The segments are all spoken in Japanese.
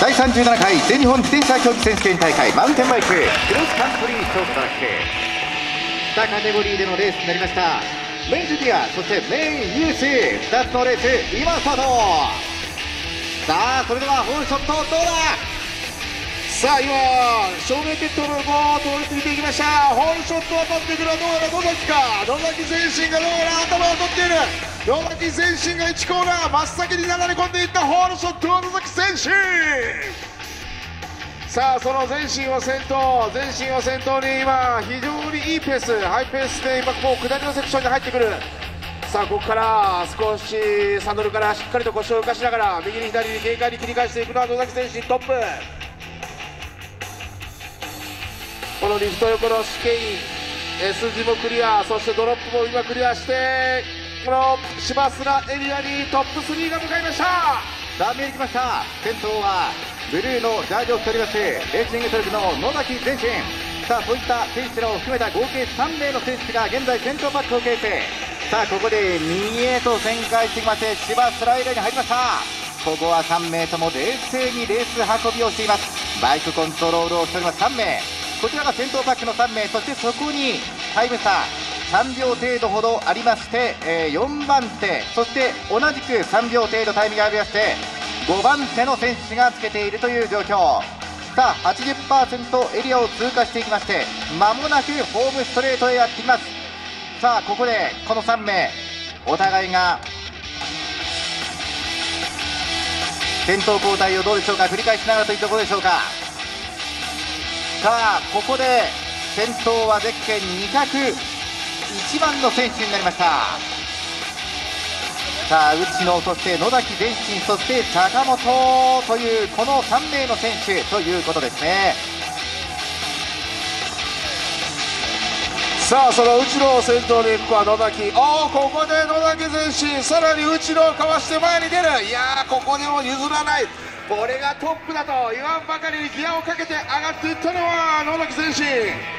第37回全日本自転車競技選手権大会マウンテンバイククロスカントリーショートトラック2カテゴリーでのレースになりました。メインジュニア、そしてメイン UC 2つのレース今スタート。さあそれではホールショットどうだ。 さあ今正面ペットのもう通り過ぎていきました。ホールショットは取ってくるのはどうやら野崎か。野崎全身がどうやら頭を取っている。野崎全身が1コーナー真っ先に流れ込んでいったホールショットは野崎全身。さあその全身を先頭に今非常にいいペース、ハイペースで今もう下りのセクションに入ってくる。さあここから少しサドルからしっかりと腰を浮かしながら右に左に軽快に切り返していくのは野崎全身トップ。このリフト横の試験 S 字もクリア、そしてドロップも今クリアして、この芝砂エリアにトップ3が向かいました。 さあ見えてきました。先頭はブルーのジャージを着ておりますレーシングトルクの野崎全身。さあそういった選手らを含めた合計3名の選手が現在先頭パックを形成。さあここで右へと旋回してきまして芝スライダーに入りました。ここは3名とも冷静にレース運びをしています。バイクコントロールをしております3名。こちらが先頭パックの3名、そしてそこにタイム差3秒程度ほどありまして、4番手、そして同じく3秒程度タイムがありまして5番手の選手がつけているという状況。さあ 80% エリアを通過していきまして間もなくホームストレートへやってきます。さあここでこの3名お互いが先頭交代をどうでしょうか、繰り返しながらというところでしょうか。さあここで先頭はゼッケン201番の選手になりました。さあ内野、そして野崎全身、そして坂本というこの3名の選手ということですね。 さあその内野を先頭に行くは野崎。ここで野崎全身、さらに内野をかわして前に出る。いやーここでも譲らない、これがトップだと言わんばかりにギアをかけて上がっていったのは野崎全身。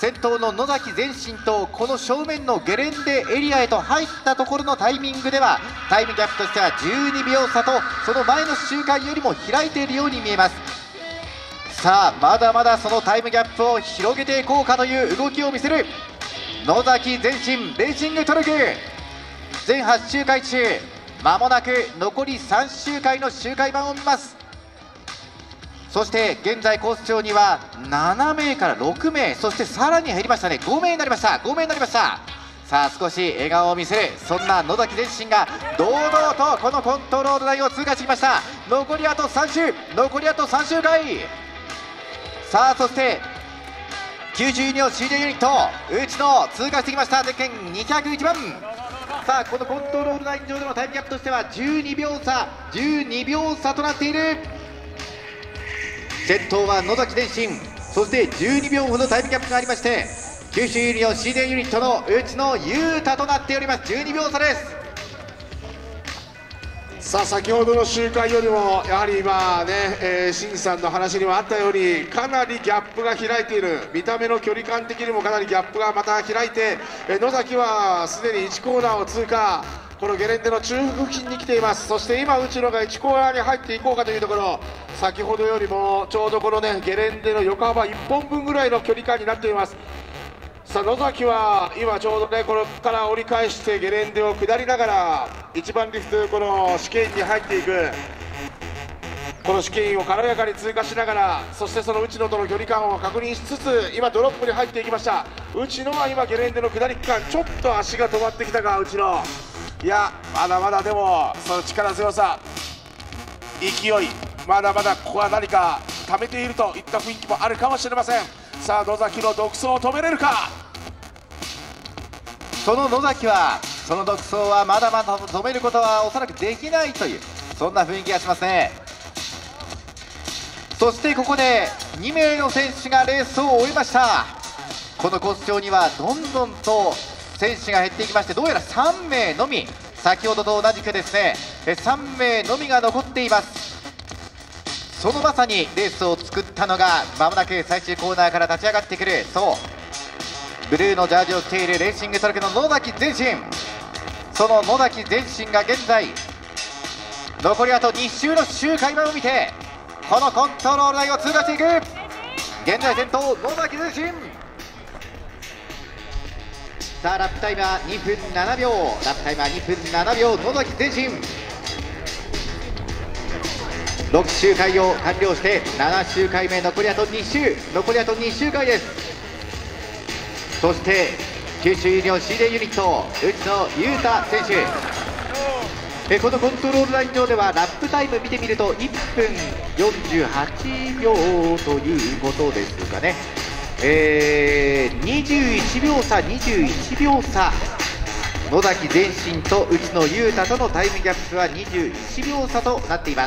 先頭の野崎前進とこの正面のゲレンデエリアへと入ったところのタイミングではタイムギャップとしては12秒差とその前の周回よりも開いているように見えます。さあまだまだそのタイムギャップを広げていこうかという動きを見せる野崎前進レーシングトルク。全8周回中まもなく残り3周回の周回版を見ます。そして現在コース上には7名から6名、そしてさらに減りましたね、5名になりました、5名になりました。さあ少し笑顔を見せるそんな野崎前進が堂々とこのコントロールラインを通過してきました。残りあと3周、残りあと3周回。さあそして92の CD ユニット内野通過してきました。ゼッケン201番。さあこのコントロールライン上でのタイムギャップとしては12秒差、12秒差となっている。先頭は野崎前進、そして12秒ほどタイムギャップがありまして九州ユニオン CD ユニットの内野裕太となっております。12秒差です。 さあ先ほどの周回よりもやはり今ね、新さんの話にもあったようにかなりギャップが開いている。見た目の距離感的にもかなりギャップがまた開いて、野崎はすでに1コーナーを通過、このゲレンデの中腹付近に来ています。そして今内野が1コーナーに入っていこうかというところ、先ほどよりもちょうどこのねゲレンデの横幅1本分ぐらいの距離感になっています。さあ野崎は今ちょうどねこれから折り返してゲレンデを下りながら1番リフトこの試験に入っていく、この試験を軽やかに通過しながら、そしてその内野との距離感を確認しつつ今ドロップに入っていきました。内野は今ゲレンデの下り区間ちょっと足が止まってきたか。内野いやまだまだでもその力強さ勢いまだまだここは何か溜めているといった雰囲気もあるかもしれません。さあ野崎の独走を止めれるか。 その野崎はその独走はまだまだ止めることはおそらくできないというそんな雰囲気がしますね。そしてここで2名の選手がレースを終えました。このコース上にはどんどんと選手が減っていきまして、どうやら3名のみ、先ほどと同じくですね3名のみが残っています。そのまさにレースを作ったのがまもなく最終コーナーから立ち上がってくる、そうブルーのジャージを着ているレーシングトラックの野崎前進。その野崎前進が現在残りあと2周の周回版を見てこのコントロール台を通過していく。現在先頭野崎前進。さあラップタイムは2分7秒、ラップタイムは2分7秒、野崎前進。6周回を完了して7周回目、残りあと2周、残りあと2周回です。そして九州ユニオン CD ユニット内野裕太選手、このコントロールライン上ではラップタイム見てみると1分48秒ということですかね。21秒差、21秒差、野崎前進と内野裕太とのタイムギャップは21秒差となっています。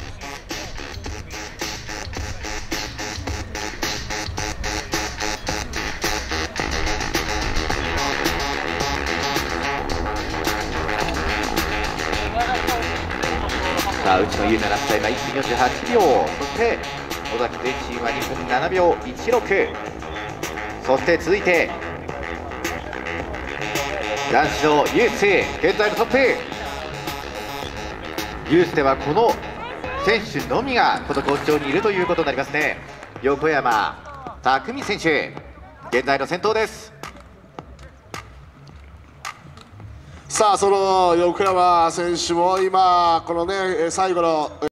さあ内野裕太ラップタイムは1分48秒、そして野崎前進は2分7秒16。そして続いて男子のユース、現在のトップ。ユースではこの選手のみがこのコース上にいるということになりますね。横山拓海選手、現在の先頭です。 さあその横山選手も今このね最後の